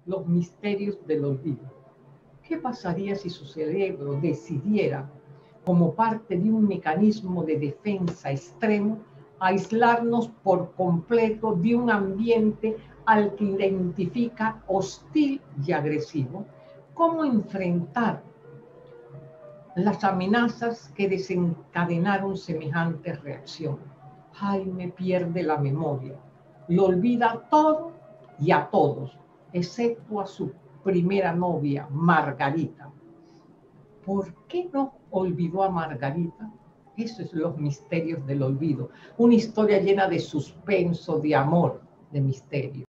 los misterios del olvido. ¿Qué pasaría si su cerebro decidiera, como parte de un mecanismo de defensa extremo, aislarnos por completo de un ambiente al que identifica hostil y agresivo? ¿Cómo enfrentar las amenazas que desencadenaron semejante reacción? Jaime pierde la memoria, lo olvida todo y a todos, excepto a su primera novia, Margarita. ¿Por qué no olvidó a Margarita? Esos son los misterios del olvido. Una historia llena de suspenso, de amor, de misterio.